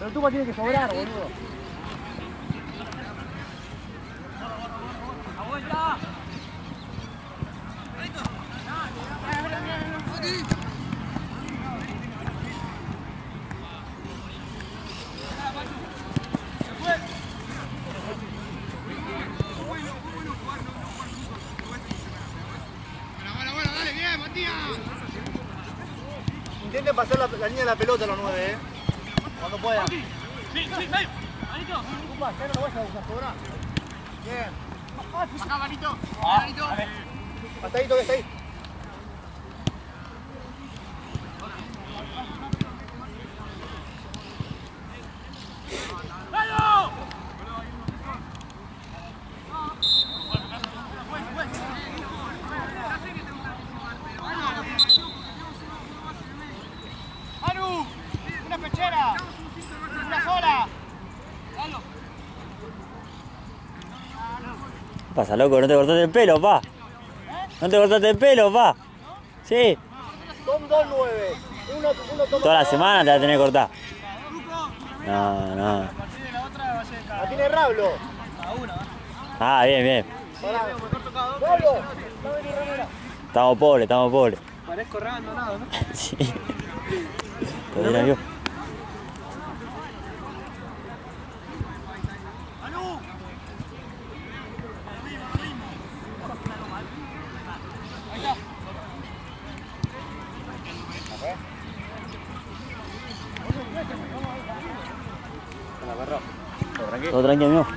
Pero Tupa tiene que sobrar, boludo. ¡A vuelta! Intenten pasar la línea de la pelota los 9, cuando puedan. Sí, medio. Manito. Tupa, ya no lo vas a buscar, sobra. Bien. Acá, Manito. Manito. Hasta ahí, toque, hasta ahí. Manu, una pechera. Una sola. ¿Qué pasa, loco? ¿No te cortaste el pelo, pa? ¿No te cortaste el pelo, pa? Sí. Son 2 9. Uno toma. Toda la semana te la tenés que cortar. No, no. La tiene Rablo. Ah, bien, bien. Rablo. Va a venir Ramera. Estamos pobres, estamos pobres. Parezco re abandonado, ¿no? Sí. Todavía yo. Todo tranquilo, amigo.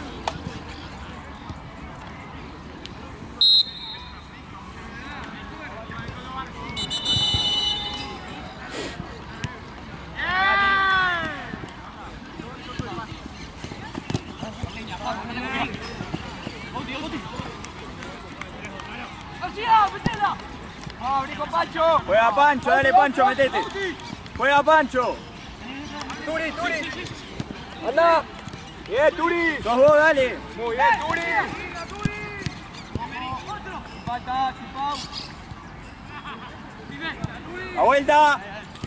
Juega Pancho, dale Pancho, metete. Juega Pancho. Turi, Turi. Anda. Bien, Turi. Sos vos, dale. Muy bien, Turi. Falta, chupau. A vuelta.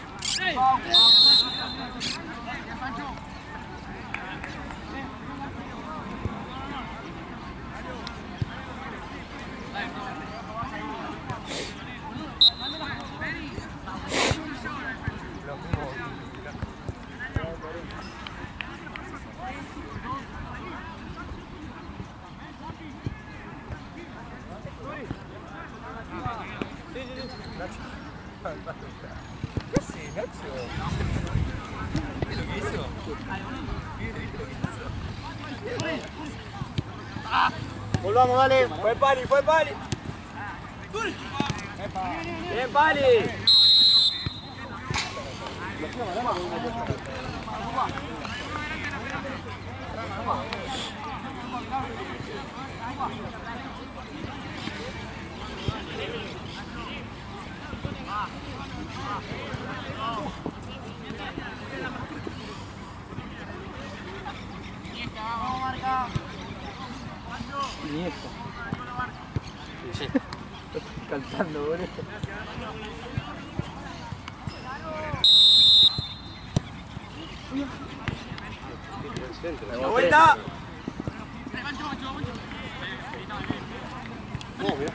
¿Qué haces, Nacho? ¿Qué es lo que hizo? Volvamos, dale. Fue Pali, fue Pali. Bien, Pali. Nieto. Sí. Cantando, boludo. ¡A vuelta! No, mira.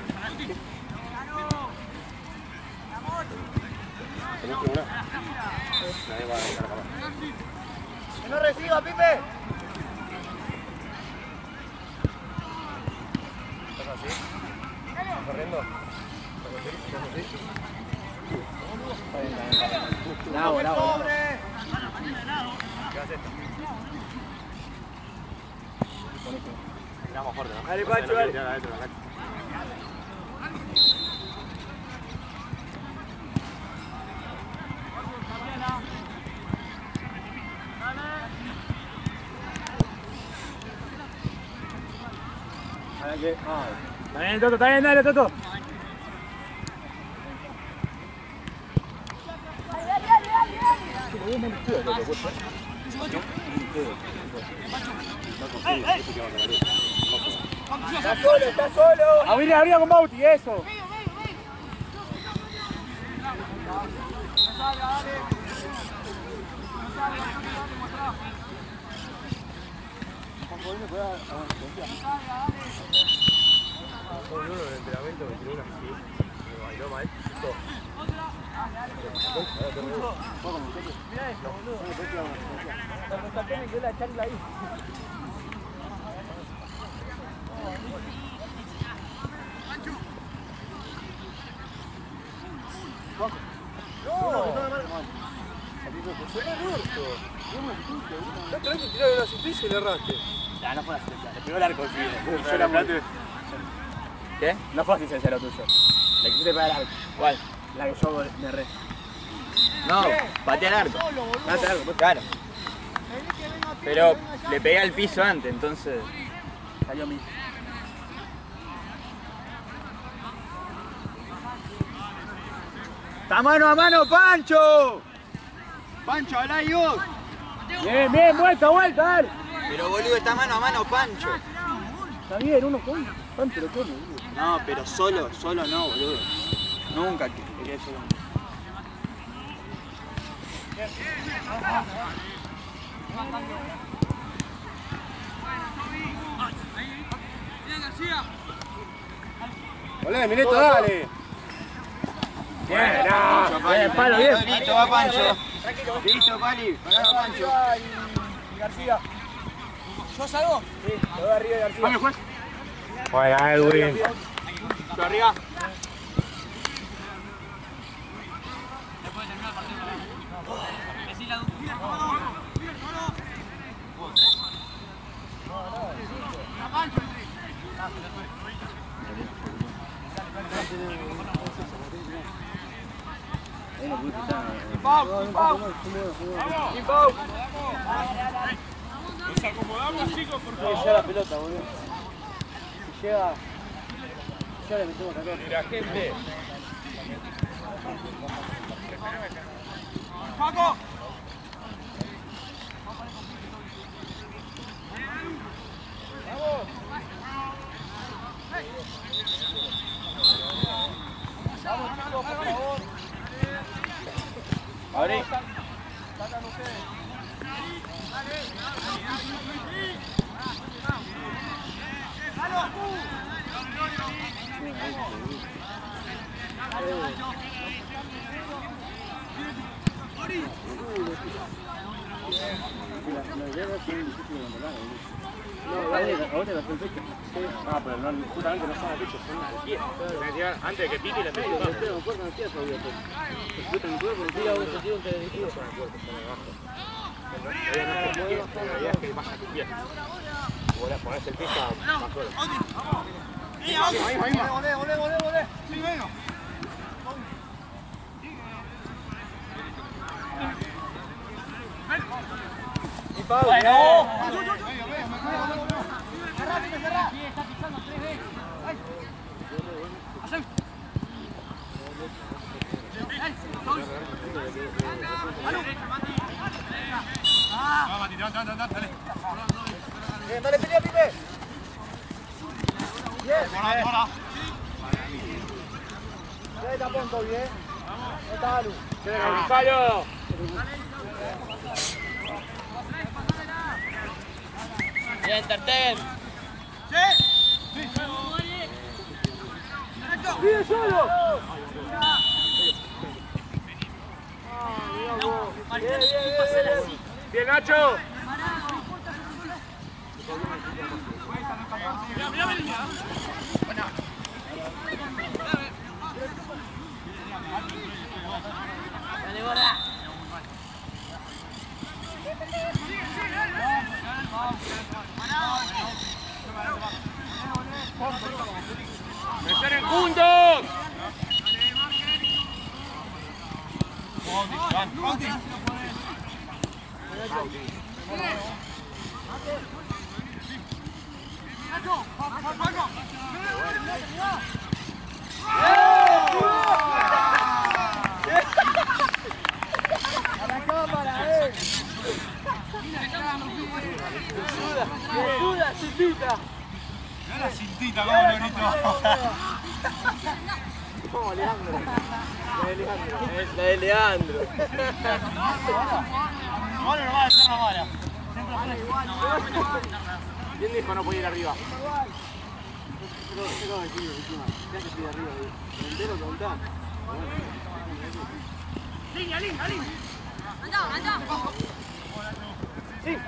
Tenés que volar. Nadie va a dejar acabar. ¡Que no reciba, Pipe! ¿Estás así? ¿Estás corriendo? ¿Estás así? Bravo, bravo. ¿Qué haces esto? Tiramos fuerte, ¿no? Dale, Pancho, dale. Está bien, Toto, está bien, dale, Toto. Está solo, está solo. Abría con Bauti, eso. Ya, no fue una asistencia, le pegó el arco, sí. ¿Qué? No fue asistencia lo tuyo. Le quisiste pegar al arco. ¿Cuál? La que yo me erré. No, pateé al arco. Pateé al arco, claro. Pero le pegué al piso antes, entonces salió mi. ¡Está mano a mano, Pancho! ¡Pancho, habla y vos! Bien, bien, vuelta, dale. Pero boludo, está mano a mano, Pancho. Está bien, uno con Pancho lo come, boludo. No, pero solo no, boludo. Nunca quería eso. Olé, Mileto, dale. Bien, palo, bien. Listo, va Pancho. Listo, Pali. Pará, Pancho. Y García. ¿Yo salgo? Sí, lo doy arriba de García. Vamos, juez. Juega Edwin. Yo arriba. Nos acomodamos, chicos, por No llega la pelota, boludo. Si llega, ya le metemos acá. Mira, gente. ¡Paco! Vamos, chicos, por favor. Abrí. Sacan ustedes. Ah, pero no, justamente no son al pecho, son al pie. Antes de que pite le pego. La idea es que vaya a tu pie. Vos le ponés el pie más solo. Volé. Sí, venga. Y Pau. Cerrá. Sí, está pisando 3 veces. Dale. Bien, dale, pelea, Pipe. Bien. Ahora. Ya está pronto, bien. No está Alu. ¡Gonzalo! Bien, Tertel. ¡Vive solo! Bien. ¡Bien, Nacho! Dale, gorda. ¡Presionen juntos! A la cámara, Suda, cintita. Mira la cintita, como lo gritó. Como Leandro. La de Leandro. Igual no va a ser la mala. ¿Quién dijo no puede ir arriba? Línea, línea, línea. Sí.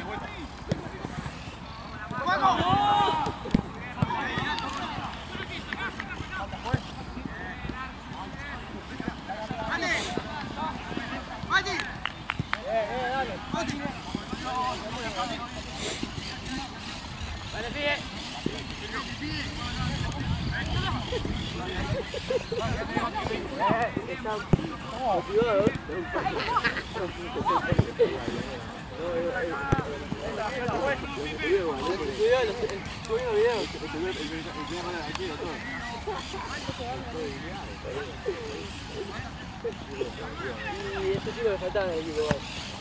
Y ese tiro le faltaba en el equipo.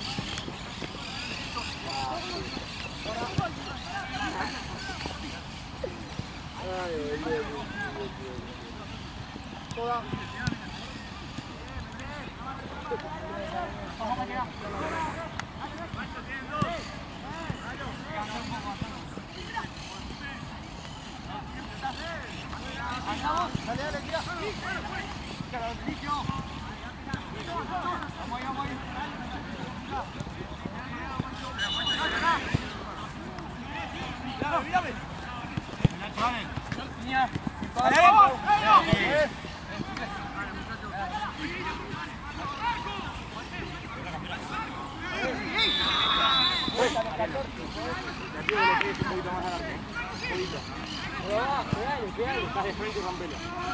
Estás de frente y rompelo.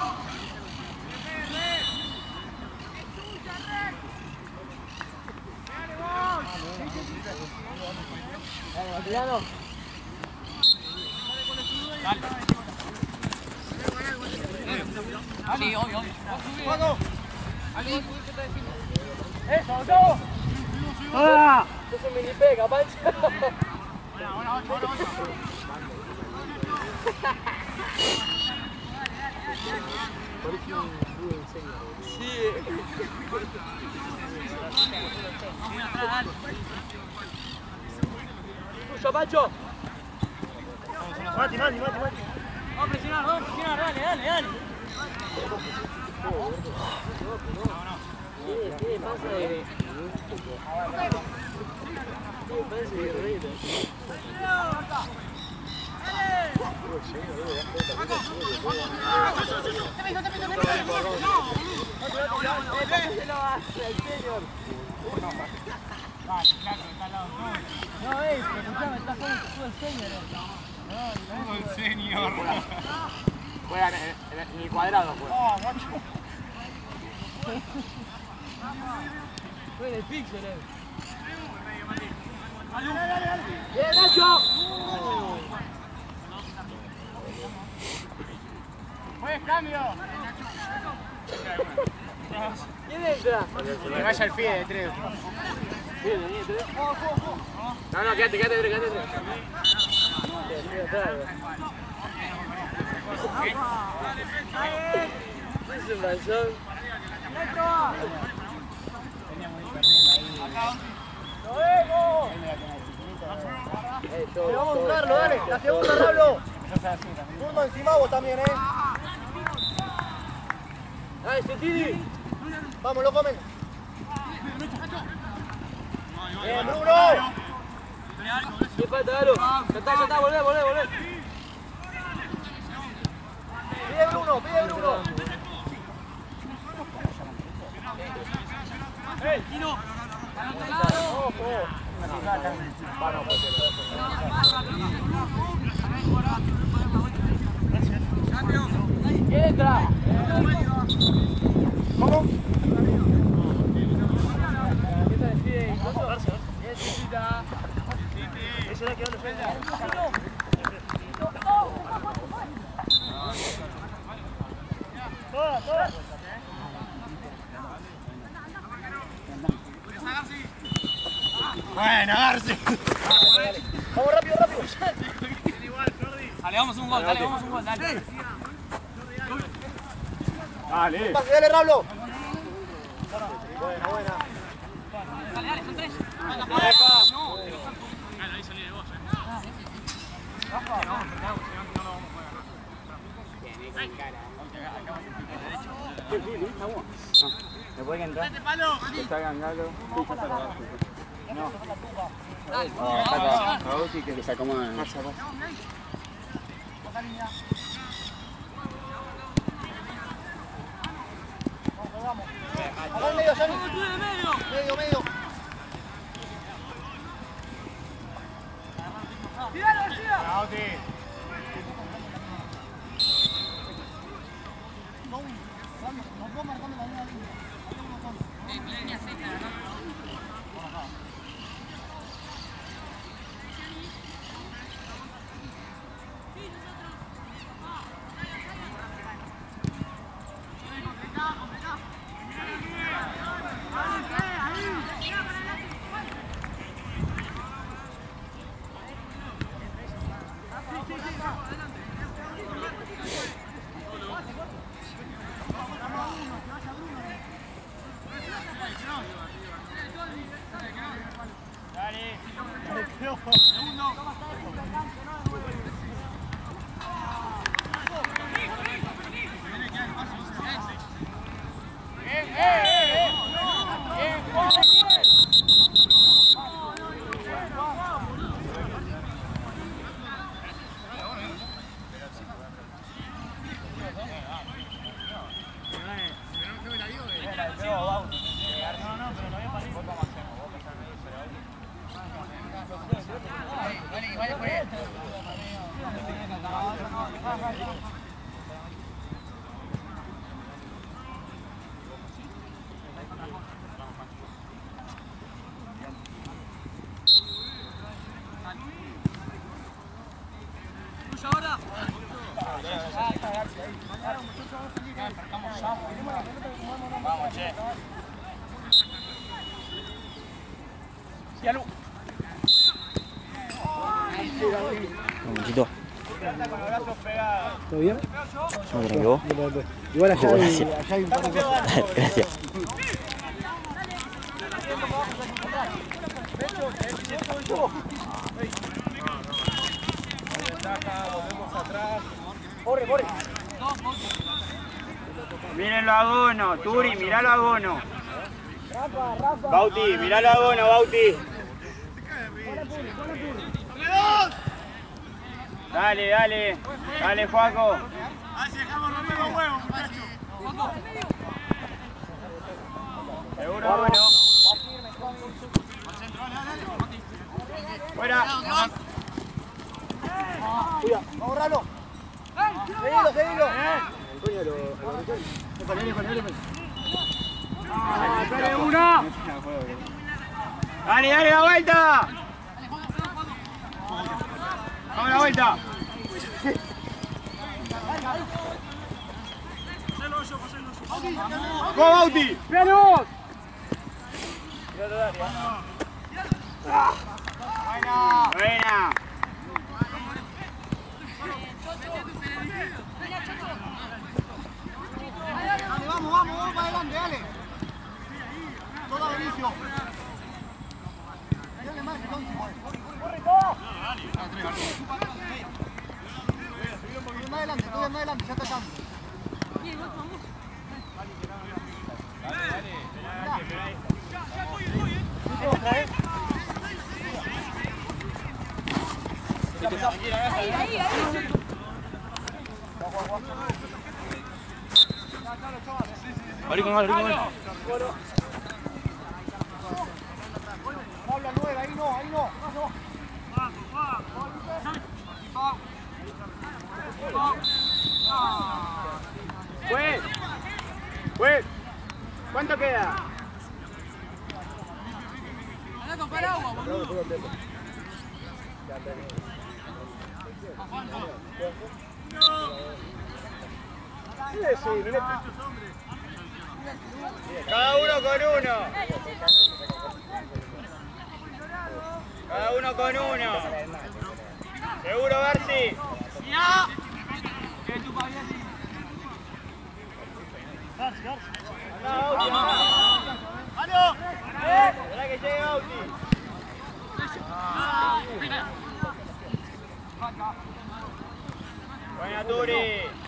Sí, obvio, obvio. ¡Juego! ¡Eso, Gustavo! ¡Ah! Eso es un mini pega, Pancho. ¡Tuyo, Pancho! Mati. Vamos a presionar, dale, dale. ¿Qué pasa de...? ¿Qué pasa de guerrero? No, escuchame, está jugando el senior. El senior. Juega en el cuadrado, pues. Oh, macho. Fue en el pixel, Dale. ¡Bien, Nacho! Pues cambio. ¿Quién entra? Que vaya el pie de 3. No, quédate 3. Es un balsón. ¡Lo vemos! Le vamos a buscarlo, dale. La segunda, Pablo. Turno encima vos también, ¡Ay, Sentini! Vamos, lo comen. Bien, Bruno. ¿Qué falta, Galo? Ya está, volvé. Pide Bruno. Tino. ¿Quién entra? ¿Cómo? ¿Qué se decide? ¿Quién necesita? Ese era que no le suena. Toda. Bueno, Garci. Vamos rápido. Dale, vamos un gol, dale. Dale, Rablo. Buena. Dale, son 3. Ahí salí de vos, ¿Me pueden entrar? Que salgan Galo. No. A vos y que se acomoden. Acá en medio, Sani. Medio. ¡Tiralo, García! Nos vamos marcando la misma línea. Línea seca, ¿no? Ahora. Vamos, che. Muchito. ¿Todo bien? ¿Cómo te quedó? Igual allá Gracias. hay un par de cosas. Gracias. Corre. Mírenlo a Gono, Turi, miralo a Gono. Bauti, miralo a Gono, Bauti. Dale, Juaco. Así dejamos romper los huevos, muchachos. Seguro Gono. Fuera. Vamos, Ralo. Seguilo. ¡Dale uno! ¡Dale, la vuelta! ¡Vamos la vuelta! ¡Go, Bauti! ¡Veamos! Buena. Dale, vamos para adelante, dale. Todo a Benicio. Dale más, entonces. ¡Corre, todo! Estoy más adelante, ya está acá. Abrí con algo. Habla nueva, ahí no. Pues, ¿cuánto queda? Anda con paraguas, boludo. Cada uno con uno. Seguro, Garci. ¡Ya! ¡Vamos! ¡Esperá que llegue Bauti! Buena, Turi.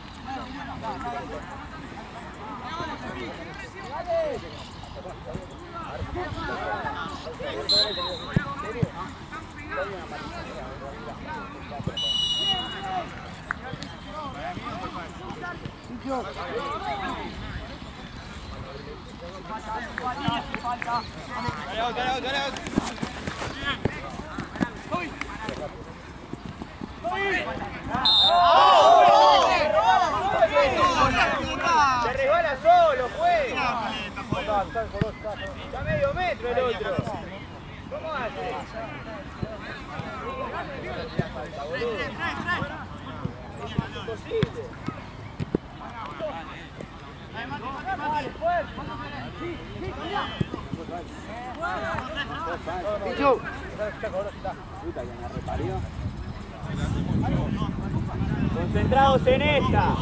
Se resbala solo, juega. Está medio metro el otro. ¿Cómo hace? Imposible. Concentrados en esta.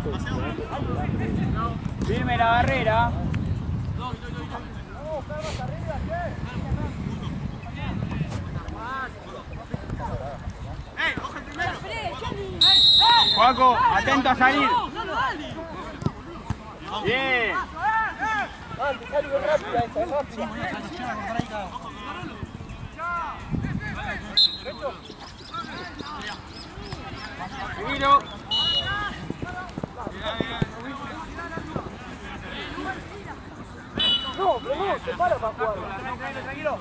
Firme la barrera. Juaco, atento a salir. Bien. Seguilo. No, se para para jugar. Tranquilo.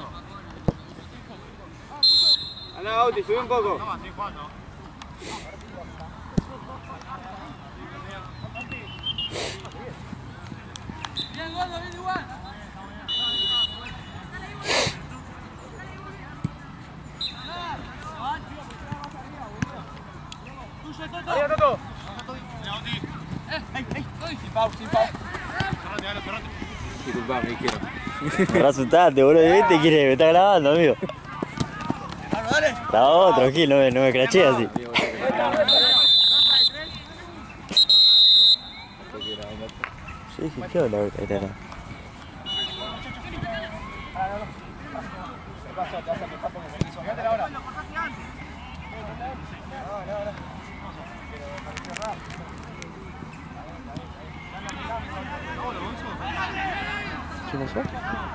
Anda, Bauti, sube un poco. Bien, Gordo, bien igual. Arriba, Toto. Sin pau. Disculpame, izquierda. Asustate, boludo. ¿Viste? Me está grabando, amigo. Está otro, Gil, no me craché así. Sí, ¿qué onda? Ahí está. ¿Qué pasó?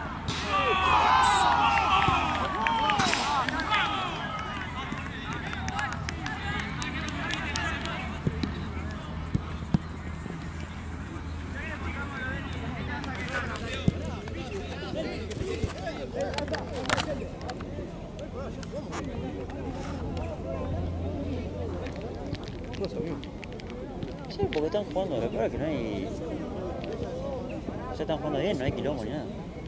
Sí, porque están jugando, la verdad que no hay... Ya están jugando bien, no hay quilombo ni nada.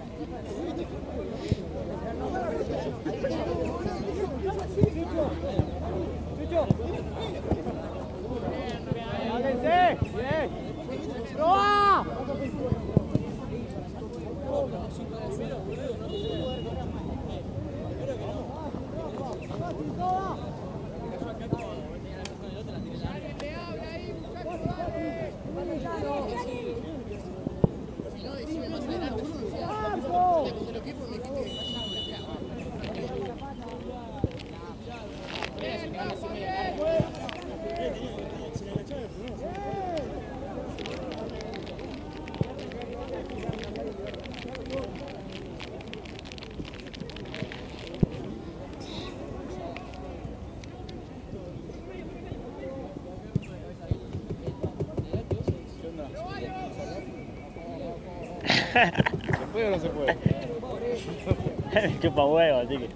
¿Se puede o no se puede? Chupa huevo, así que.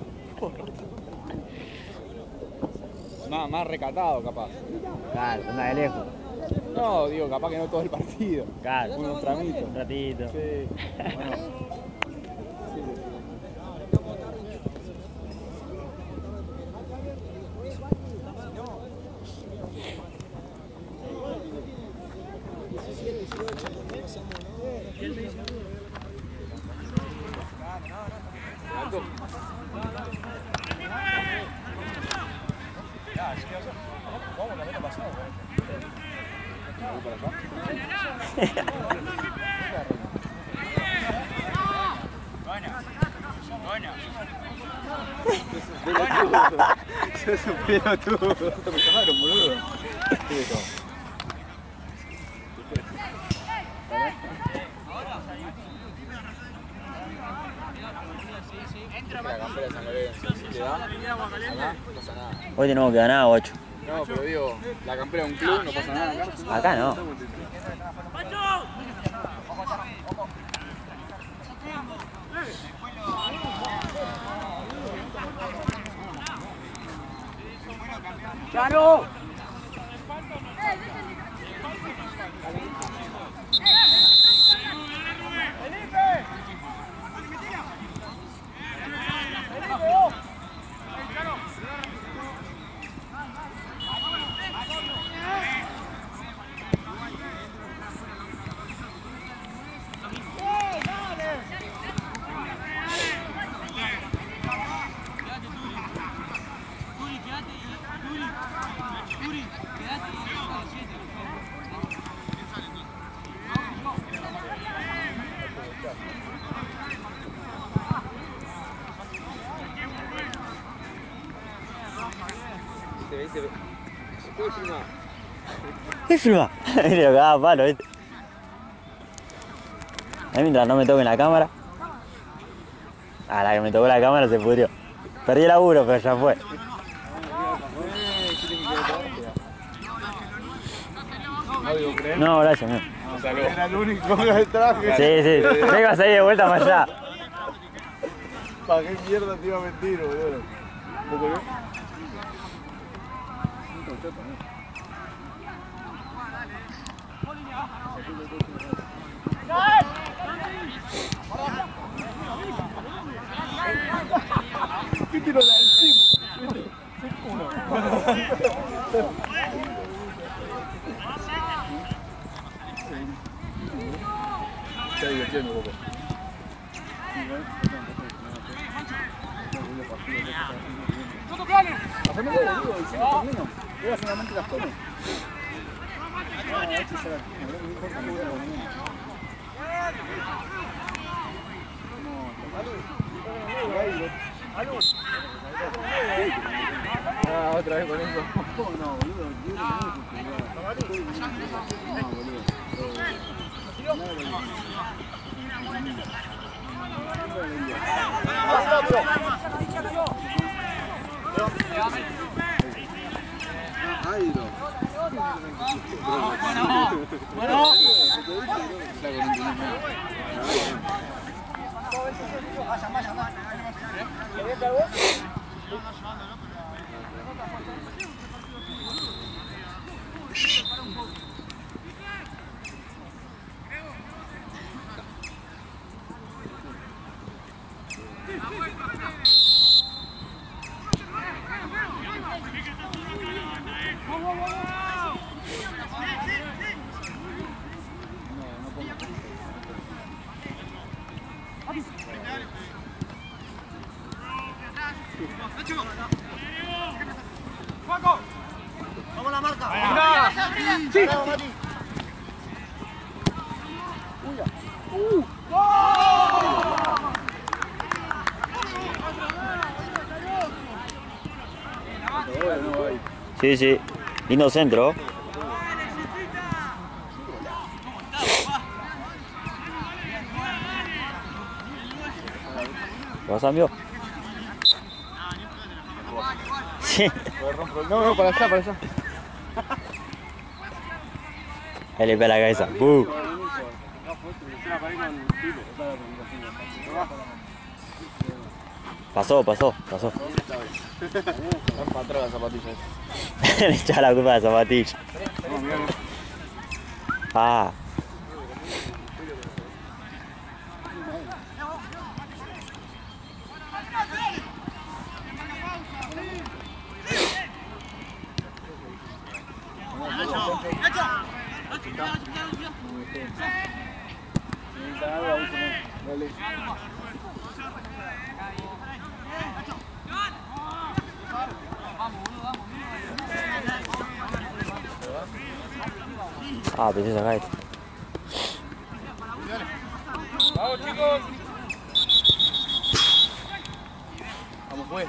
Más recatado, capaz. Claro, anda de lejos. No, digo, capaz que no todo el partido. Claro. Unos tramitos. Un ratito. Sí. Bueno. Sos un pelotudo. Esto me llamaron, boludo. La campera de San Lorenzo, si te da, acá no pasa nada. Hoy tenemos que ganar 8. No, pero digo, la campera de un club no pasa nada acá. Acá no. ¡Chano! ¿Qué filma? Mira, lo cagaba palo, ¿viste? A mí mientras no me toquen la cámara. A la que me tocó la cámara se pudrió. Perdí el laburo, pero ya fue. No, gracias, no. Era el único del traje. Sí, sí. Vengo a salir de vuelta para allá. ¿Para qué mierda te iba a mentir, boludo? ¿Poco yo? ¿Qué tiro la del Sim? Está divirtiendo un poco. Haceme el boludo, hicimos torneo. Era solamente las tomas. Ah, otra vez con eso. No, boludo. ¡Vamos a la marca! ¡Sí! Sí, sí. Lindo centro. ¿Lo cambió? Sí. No, para allá, para allá. Ahí le pega la cabeza. ¡Buu! Pasó. Están para atrás las zapatillas. Le echaba la culpa a la zapatilla. Ah. Ah, pensé sacar esto. ¡Vamos, chicos! Vamos, fue.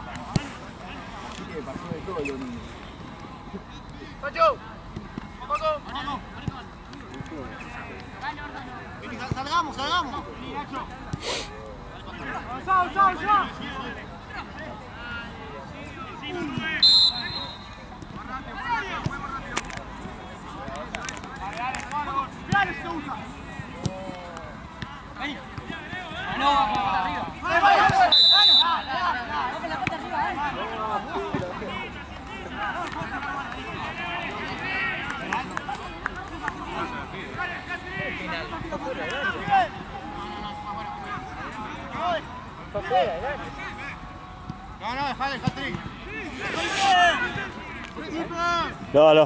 Sí que pasó de todo el domingo. ¡Pacho! ¡Vamos! ¡Salgamos! ¡Avanzá! ¡Dale, se usa! ¡Vení! No, dejale, Patrick. No.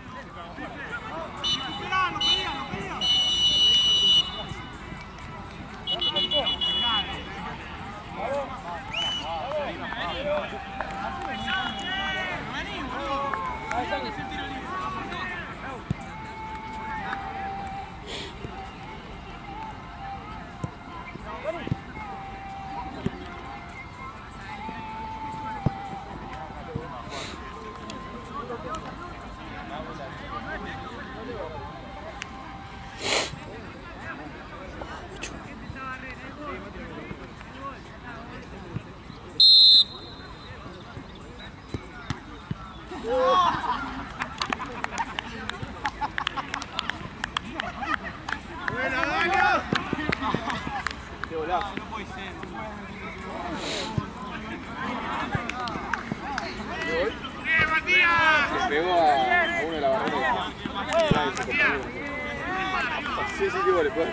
Qué golazo. Se pegó a uno de la barrera. Sí, que vale, puedes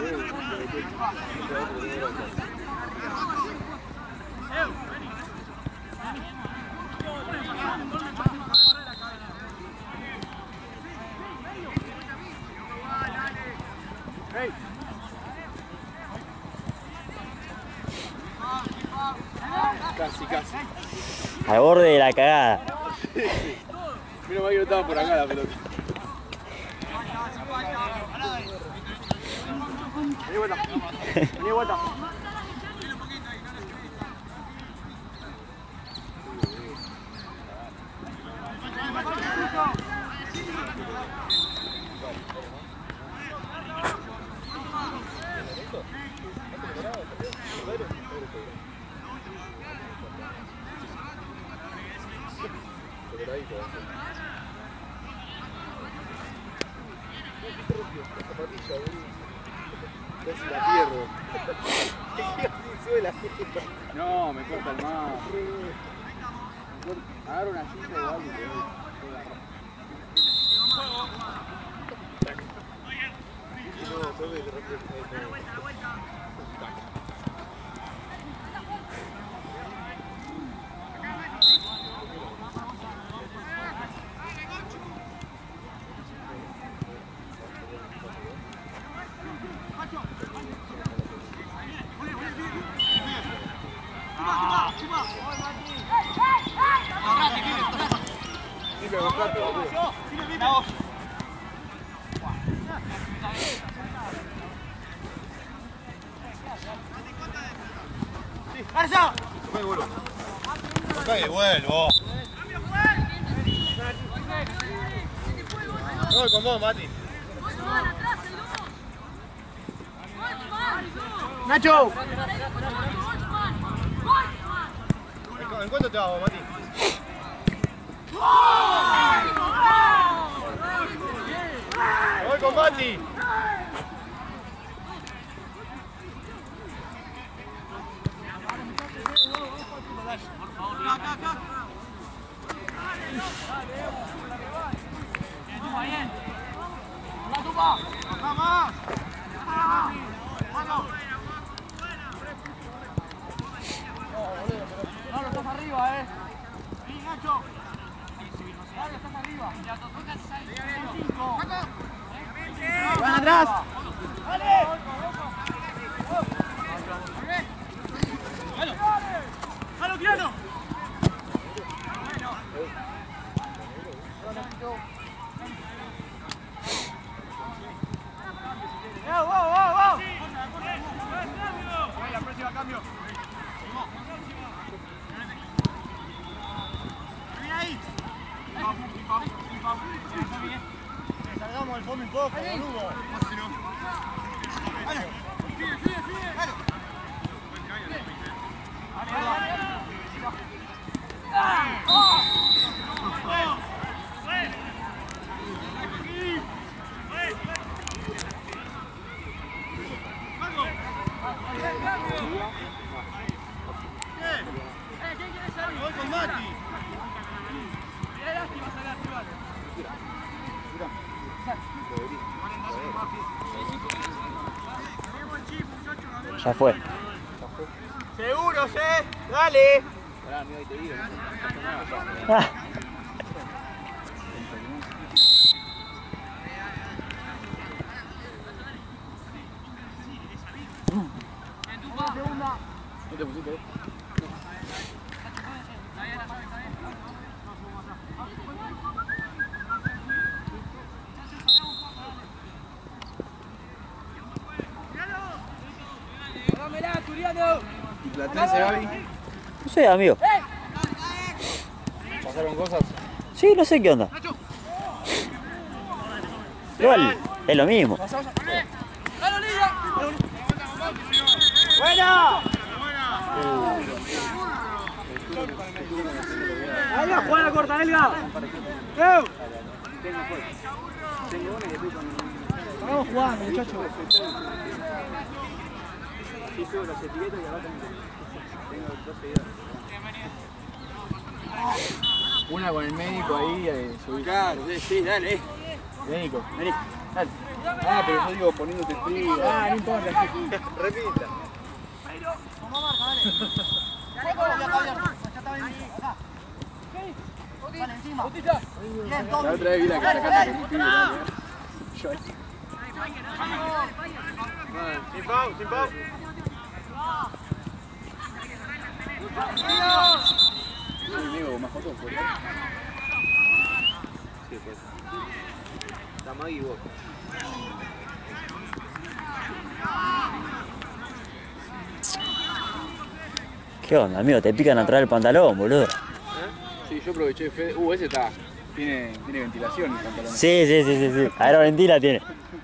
Casi. Al borde de la cagada. Mira, que no estaba por acá la pelota. Vení vuelta. Casi la pierdo. No, me corta el mar. Agarro una silla o algo y te doy. ¡Garza! Acá que vuelvo. Voy con vos, Mati. ¡Nacho! ¿En cuánto te hago, Mati? Voy con Mati. No, estás arriba, Sí, Nacho. Dale, estás arriba. ¡Van atrás! ¡Dale! ¡Halo, tirano! ¡Wow! La próxima cambio. poco, boludo. Ya fue. Seguro, dale. Pará, amigo, ahí te digo. Ah. ¿No te pusiste? ¿Y Platense, Gaby? No sé, amigo. ¿Pasaron cosas? Sí, no sé qué onda. Igual, es lo mismo. ¡Buena! ¡Ahí va a jugar la corta, Elga! Vamos jugando, muchachos. Sí, subo los etiquetos y abajo tengo 2 seguidores. Una con el médico ahí, subí. Claro, sí, dale. Médico, vení, dale. Ah, pero yo digo poniéndote frío. Ah, no importa. Repita. Vamos a marcar, dale. Dale, encima. Bien, La otra vez vi la que sacaste con un pibe. Yo ahí. Sin pau, sin pau. ¿Tu amigo más fotos por ahí? Sí, pues. Está Magui y vos. ¿Qué onda, amigo? Te pican atrás del pantalón, boludo. Sí, yo aproveché Fede. Ese está. Tiene ventilación el pantalón. Sí. Aeroventila tiene.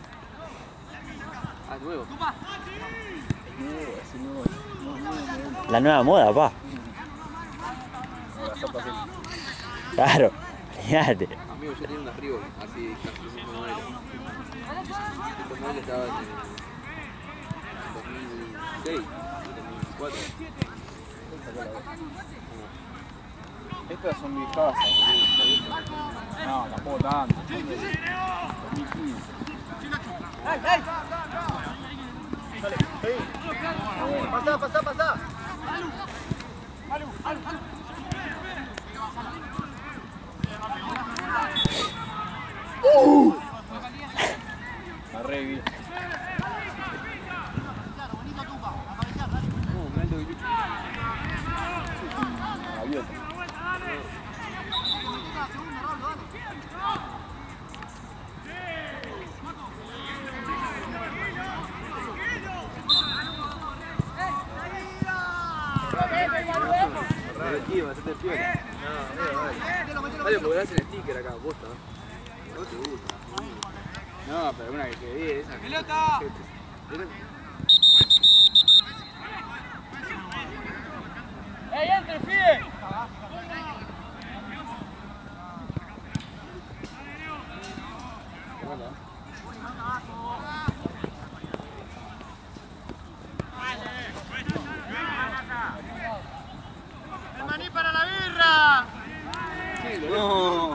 Ah, nuevo. La nueva moda, pa. Claro, fíjate. Amigo, yo tenía una Reebok, así casi el mismo modelo. Este modelo estaba en 2006, 2004. Estas son mis casas, no, tampoco tanto. 2015. Pasá. La re vi. Gaviota. Bastante piola. Dale, porque le hacen sticker acá, posta. No te gusta. No, pero una que te di, esa. ¡Pelota! ¡Ey, entre, Fide! ¡El maní para la birra! No.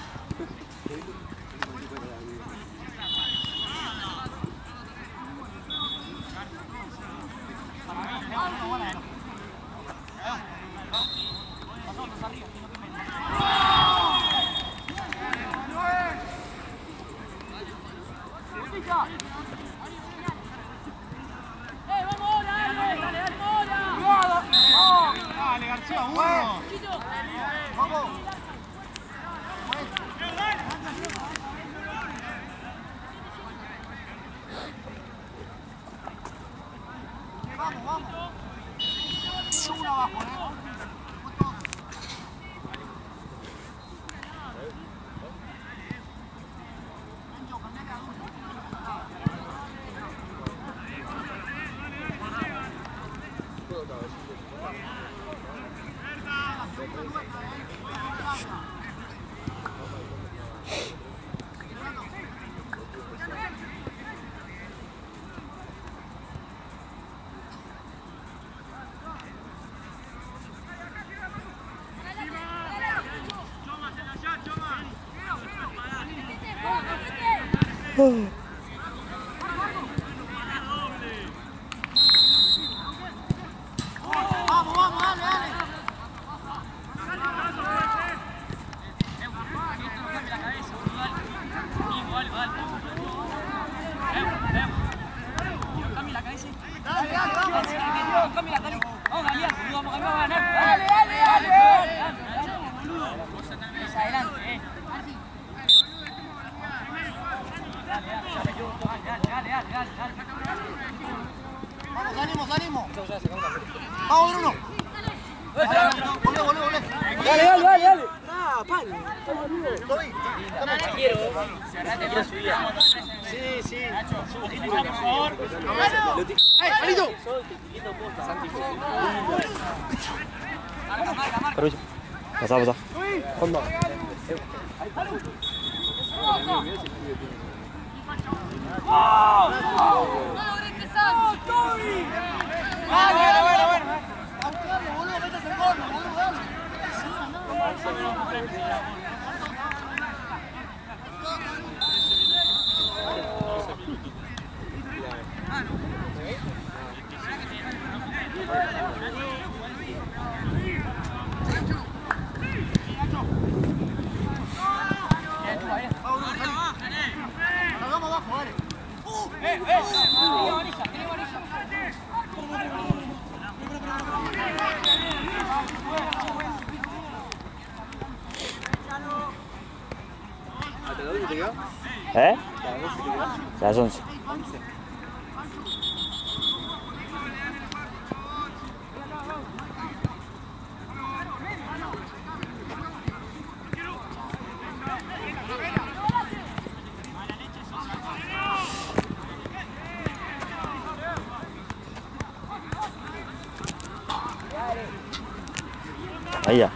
Dale, García, bueno. Vamos. Vamos. Uno abajo, Bencho, cambiate a uno. Vamos, vamos, dale, dale. Cambia la cabeza. Dale, dale, vamos. Cambia la cabeza. Vamos a cambiar, vamos a ganar. Dale, dale, dale. Más adelante, Dale. Vamos, salimos. Vamos, Bruno. Volé. Dale. Ah, palo. Te quiero subir. Sí. Por favor. ¡Palito! Permiso. Pasá. Fondo. Bueno. Buscarlo, boludo, metas el gol, boludo, dale. Salgamos abajo, dale. ¿Hasta dónde te quedó? ¿Eh? Las 11. Ahí ya.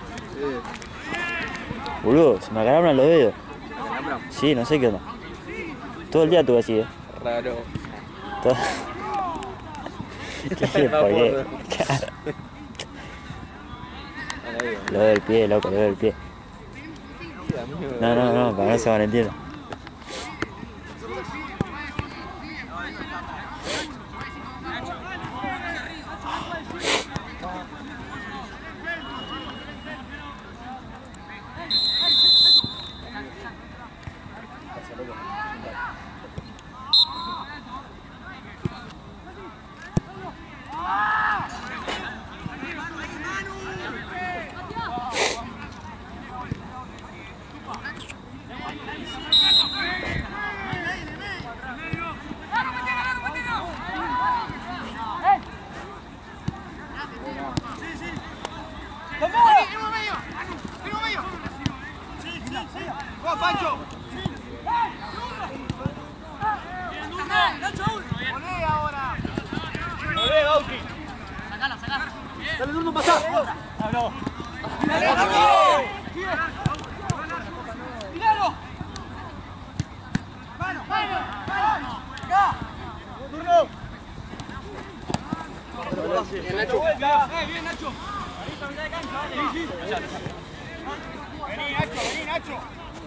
Boludo, se me agarraron los dedos. Sí, no sé qué onda. Todo el día estuve así, Raro. Todo... ¿Qué fue? Claro. Lo del pie, loco, lo del pie. No, para no se Valentina. ¡Vamos, Pancho! ¡Volé ahora! ¡Volé, Gauki! ¡Sacala! ¡Dale, Durno, pasá! ¡No! ¡Miralo! ¡Mano! ¡Acá! ¡Durno! Bien, Nacho. Bien, Nacho. Ahorita mitad de cancha, dale. Sí. Vení, Nacho.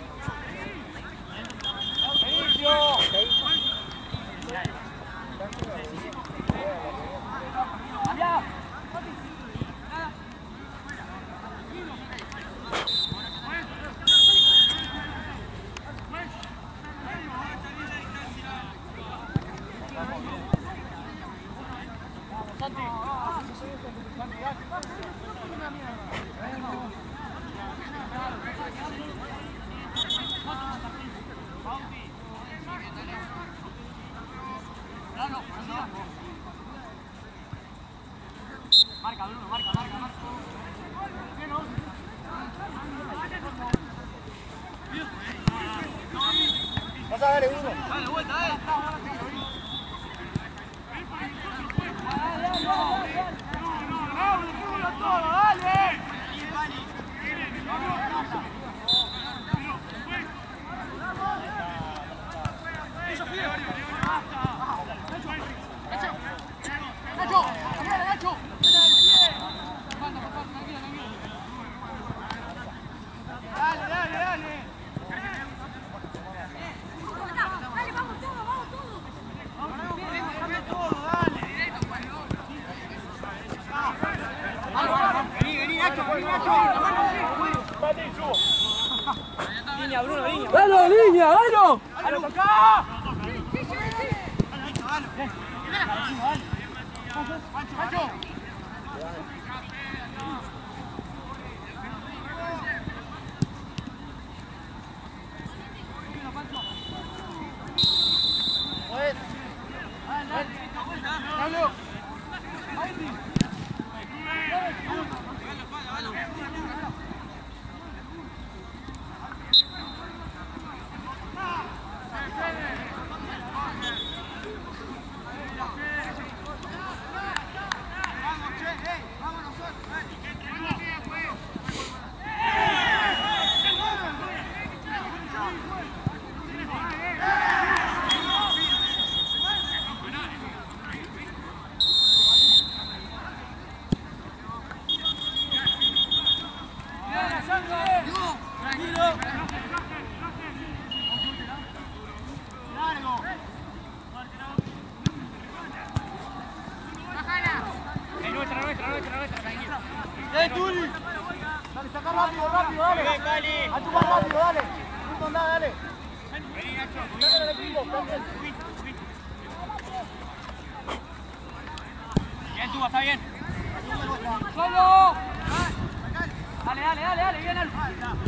Marca, Bruno, marca. Vas a darle, Bruno. Dale, vuelta, dale. Dale. Bien, Tuba, está bien. ¡Solo! Dale, bien, Alfa.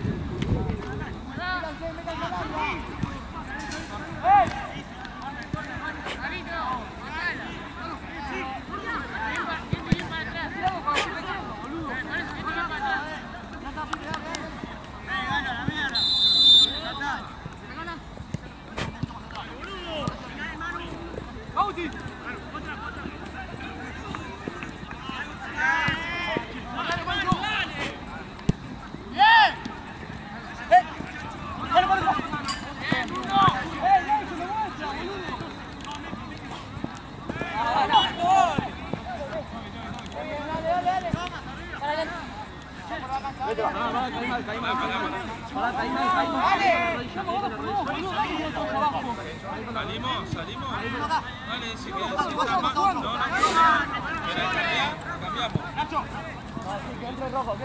Salimos. Dale, si quedas sin la mano. No. ¿Querés cambiar? Cambiamos. Nacho. Que entre el rojo.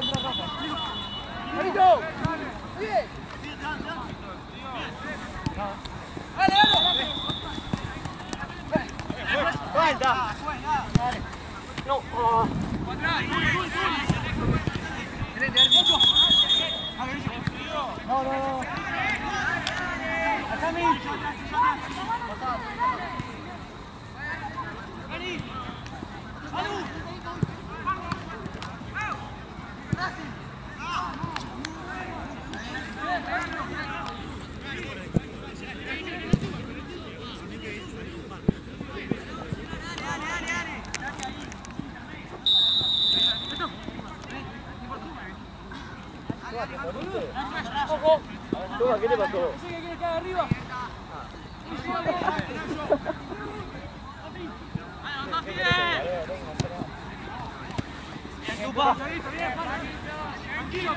¡Bien! ¡Falta! No. No. Acá Toma, ¿qué te pasó? Ese que quiere caer arriba. Tranquilo,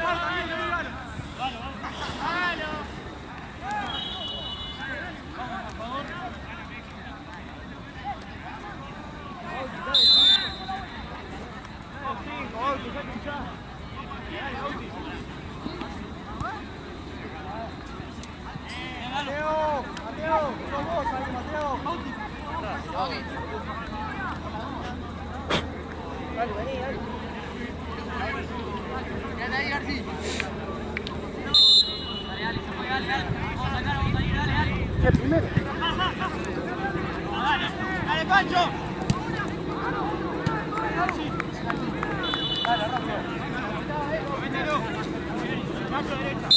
¡Dale, Pancho! Dale, rápido. Mételo. Pancho, derecha.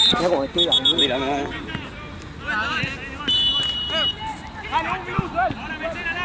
Mira cómo estira. Mira, mira. Dale, un minuto, dale.